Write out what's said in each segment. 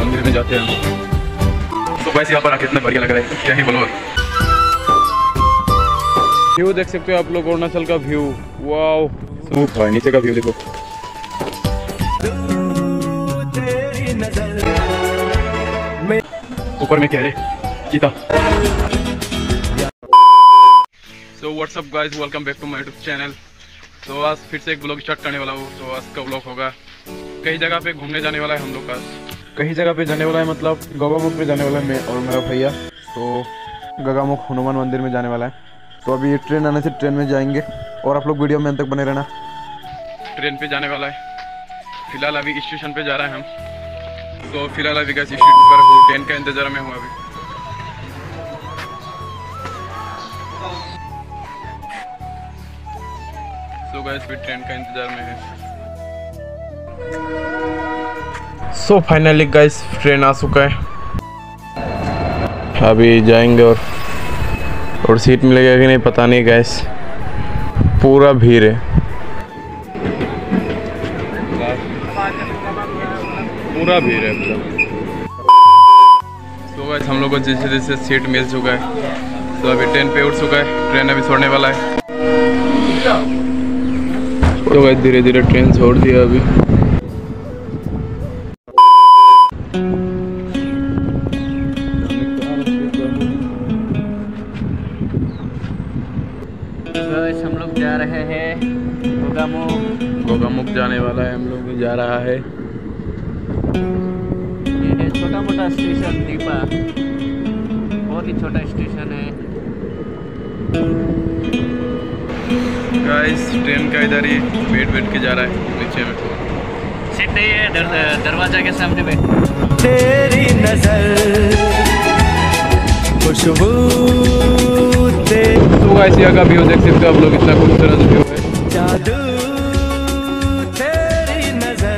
मंदिर में जाते हैं हम। तो वैसे यहाँ पर आके इतना बढ़िया लग रहा है, क्या ही बोलो। व्यू देख सकते हो आप लोग, अरुणाचल का व्यू। वाओ, भाई नीचे का व्यू देखो। ऊपर में कह रहे चीता। So what's up guys, welcome back to my YouTube channel. तो आज फिर से एक ब्लॉग स्टार्ट करने वाला हूँ। तो आज का ब्लॉग होगा कई जगह पे घूमने जाने वाला है हम लोग का। कई जगह पे जाने वाला है, मतलब गगामुख पे जाने वाला है मैं और मेरा भैया। तो गगामुख हनुमान मंदिर में जाने वाला है। तो अभी ट्रेन आने से ट्रेन में जाएंगे और आप लोग वीडियो में अंत तक बने रहना। ट्रेन पे जाने वाला है। फिलहाल अभी स्टेशन पे जा रहे हैं हम। तो फिलहाल अभी का स्टेशन पर हूँ, ट्रेन का इंतजार में हूँ अभी। तो गाइस फिर ट्रेन का इंतजार में है। सो फाइनली गाइस ट्रेन आ चुका है। अभी जाएंगे और सीट मिलेगा कि नहीं पता नहीं गाइस, पूरा भीड़ है, पूरा भीड़ है। तो गाइस हम लोग को जैसे जैसे सीट मिल चुका है। तो अभी ट्रेन पे उठ चुका है, ट्रेन अभी छोड़ने वाला है। तो गाइस धीरे धीरे ट्रेन छोड़ दिया अभी। हम लोग जा रहे हैं गगामुख जाने वाला है, हम लोग भी जा रहा है। ये है छोटा मोटा स्टेशन दीपा, बहुत ही छोटा स्टेशन है गाइस। ट्रेन का इधर ही बैठ के जा रहा है नीचे में। सीट नहीं है दरवाजा के सामने में। तेरी नजर खुशबू तो गाइस यहाँ का व्यू देख सकते हो आप लोग, इतना खूबसूरत व्यू है। जादू तेरी नजर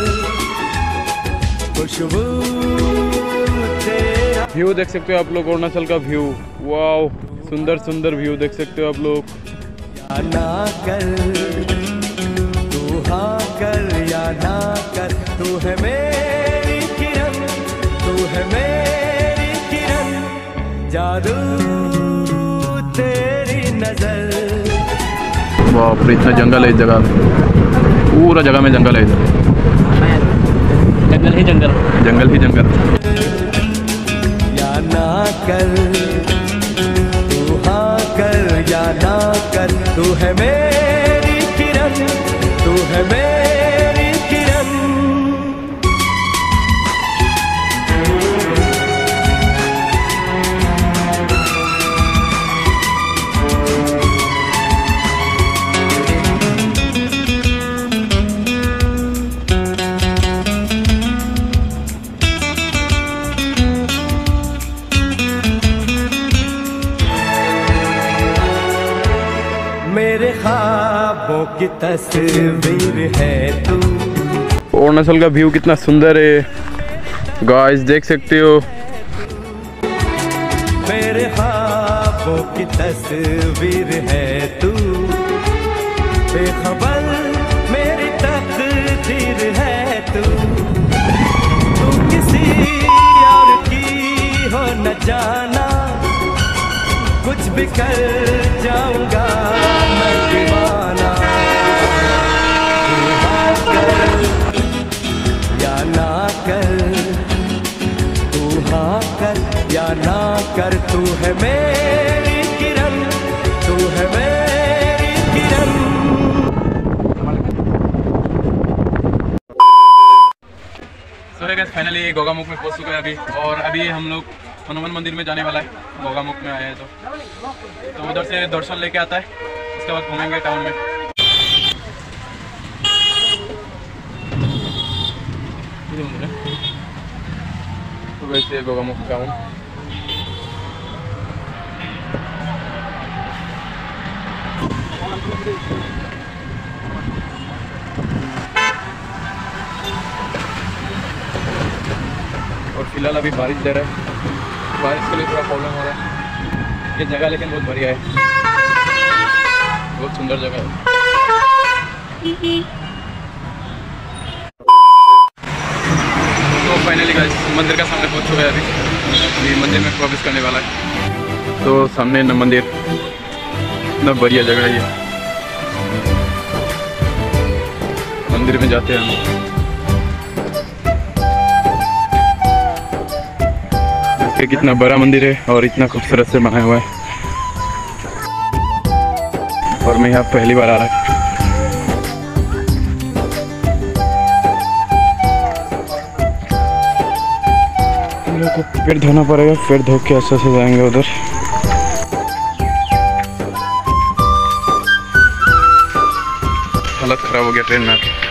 खुशबू तेरा। व्यू देख सकते हो आप लोग, अरुणाचल का व्यू। वाओ, सुंदर सुंदर व्यू देख सकते हो आप लोग। या ना कर तू हाँ कर या ना कर, तू है मेरी किरण, तू है मेरी किरण। जादू तेरी नजर। वाह, इतना जंगल है इस जगह में, पूरा जगह में जंगल है इधर। जंगल ही जंगल, जंगल ही जंगल। या ना कर तू हाँ कर या ना कर, तू है मेरी किरण, तू है मेरी किरण। मेरे ख्वाबों की तस्वीर है तू। अरुणाचल का व्यू कितना सुंदर है गाइस, देख सकते हो। मेरे ख्वाबों की तस्वीर है तू, बेखबर मेरी तकदीर है तू। तू किसी और की हो न जाना, कुछ भी कर जाऊंगा मैं दीवाना। तू हाँ कर या ना कर, तू हाँ कर या ना कर, तू है मेरी किरण, तू है मेरी Kiran. So guys finally Gogamukh में पहुंच चुके हैं अभी। और अभी हम लोग हनुमान मंदिर में जाने वाला है। गगामुख में आए हैं तो उधर से दर्शन लेके आता है, उसके बाद घूमेंगे टाउन में। तो वैसे गगामुख टाउन। और फिलहाल अभी बारिश दे रहा है, बारिश के लिए थोड़ा प्रॉब्लम हो रहा है। ये जगह लेकिन बहुत बढ़िया है, बहुत सुंदर जगह है। तो फाइनली गाइस मंदिर का सामने पहुंच चुका है अभी मंदिर में प्रवेश करने वाला है। तो सामने न मंदिर, इतना बढ़िया जगह है ये। मंदिर में जाते हैं हम। देखिए कितना बड़ा मंदिर है और इतना खूबसूरत से बनाया हुआ है। और मैं यहाँ पहली बार आ रहा है। हम लोग को पैर धोना पड़ेगा, पैर धो के अच्छे से जाएंगे उधर। हालत खराब हो गया ट्रेन में आके।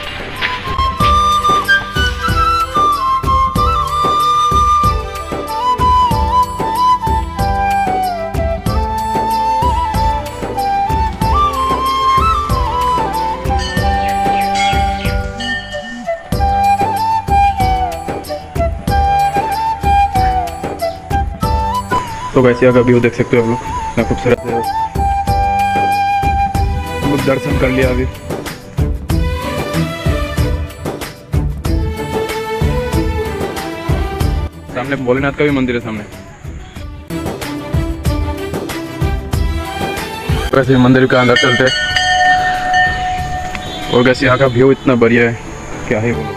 तो वैसे अगर व्यू देख सकते हो आप लोग, इतना खूबसूरत है। हम लोग दर्शन कर लिया अभी। सामने भोलेनाथ का भी मंदिर है सामने। वैसे मंदिर के अंदर चलते हैं। और वैसे यहाँ का व्यू इतना बढ़िया है, क्या है वो।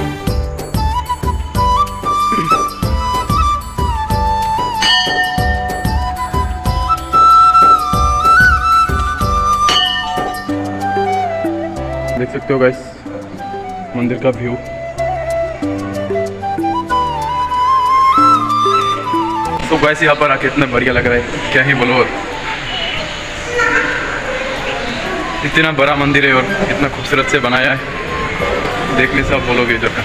देख सकते हो गाइस मंदिर का व्यू। तो गाइस यहाँ पर आके इतना बढ़िया लग रहा है, क्या ही बोलो। इतना बड़ा मंदिर है और इतना खूबसूरत से बनाया है, देखने से आप बोलोगे इधर का।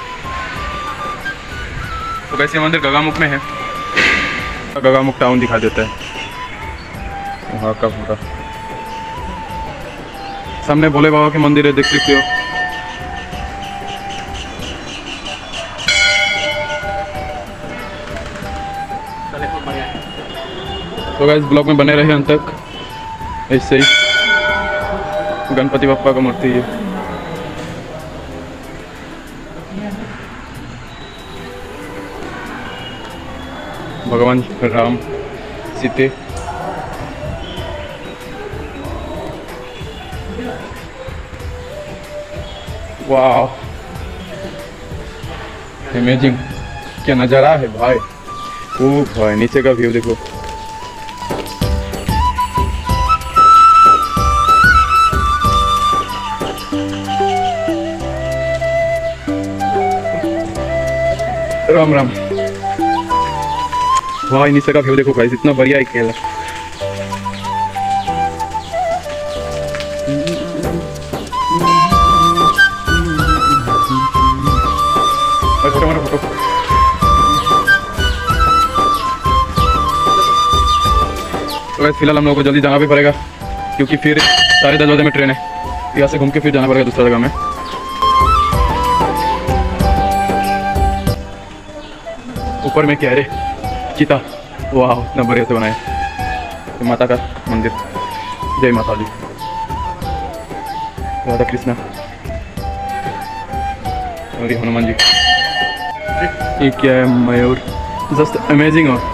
तो गाइस ये मंदिर गगामुख में है। गगामुख टाउन दिखा देता है वहाँ का पूरा। सामने भोले बाबा के मंदिर है, देख सकते हो। तो गाइस ब्लॉग में बने रहे अंत तक। ऐसे ही गणपति बप्पा का मूर्ति है। भगवान राम सीते। वाह अमेजिंग, क्या नज़ारा है भाई। ओ भाई नीचे का व्यू देखो। राम राम। वाह नीचे का व्यू देखो भाई, इतना बढ़िया है खेल। हमारा फोटो। तो वैसे फिलहाल हम लोगों को जल्दी जाना भी पड़ेगा, क्योंकि फिर 10:30 बजे में ट्रेन है। यहाँ से घूम के फिर जाना पड़ेगा दूसरा जगह में। ऊपर में क्या है रे, चीता। वाह इतना बढ़िया से बनाया। तो माता का मंदिर, जय माता दी, राधा कृष्णा और ये हनुमान जी। ये क्या है, मयूर। जस्ट अमेजिंग हो।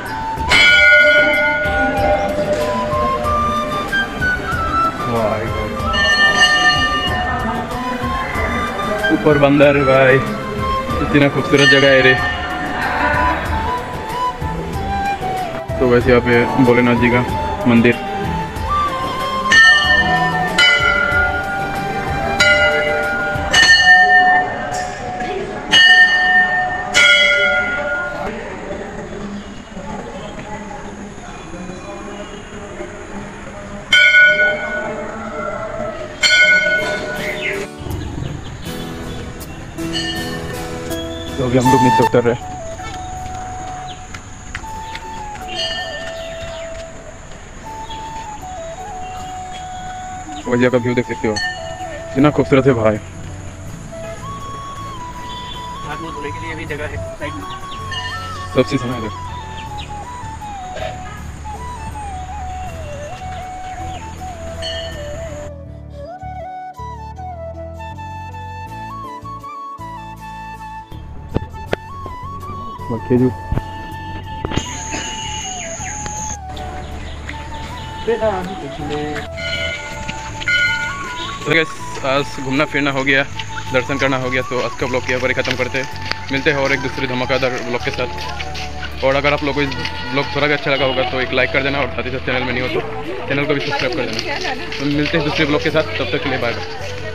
ऊपर बंदर है भाई, इतना खूबसूरत जगह है रे। तो वैसे यहाँ पे भोलेनाथ जी का मंदिर। तो अभी हम लोग नीचे उतर रहे हैं। वजिया का व्यू देख सकते हो, इतना खूबसूरत है भाई। के लिए भी जगह है साइड में। सबसे समय है। खेजूर। तो guys, आज घूमना फिरना हो गया, दर्शन करना हो गया, तो आज का ब्लॉग यहाँ पर ख़त्म करते हैं। मिलते हैं और एक दूसरे धमाकेदार ब्लॉग के साथ। और अगर आप लोगों को इस ब्लॉग थोड़ा भी अच्छा लगा होगा तो एक लाइक कर देना, और साथ ही साथ चैनल में नहीं हो तो चैनल को भी सब्सक्राइब कर देना। तो मिलते हैं दूसरे ब्लॉग के साथ, तब तक के लिए बाय बाय।